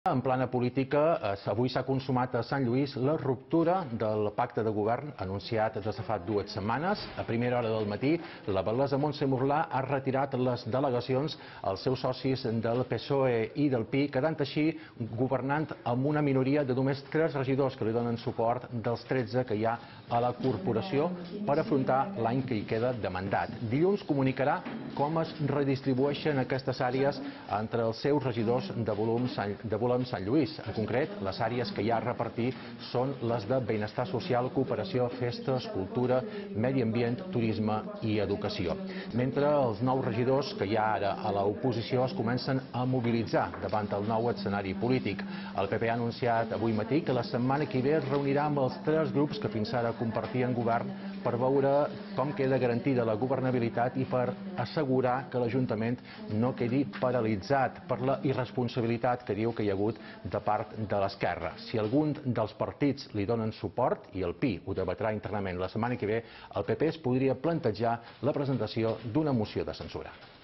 En plana política, avui s'ha consumat a Sant Lluís la ruptura del pacte de govern anunciat des de fa 2 setmanes. A primera hora del matí, la batllessa Montse Murlà ha retirat les delegacions als seus socis del PSOE i del PI, quedant així governant amb una minoria de només 3 regidors que li donen suport dels 13 que hi ha a la corporació per afrontar l'any que hi queda de mandat. Dilluns comunicarà com es redistribueixen aquestes àrees entre els seus regidors de volum Sant Lluís. En concret, les àrees que hi ha a repartir són les de benestar social, cooperació, festes, cultura, medi ambient, turisme i educació. Mentre els 9 regidors que hi ha ara a l'oposició es comencen a mobilitzar davant el nou escenari polític. El PP ha anunciat avui matí que la setmana que ve es reunirà amb els 3 grups que fins ara compartien govern per veure com queda garantida la governabilitat i per assegurar que l'Ajuntament no quedi paralitzat per la irresponsabilitat que diu que hi ha hagut de part de l'esquerra. Si algun dels partits li donen suport, i el PI ho debatrà internament la setmana que ve, el PP es podria plantejar la presentació d'una moció de censura.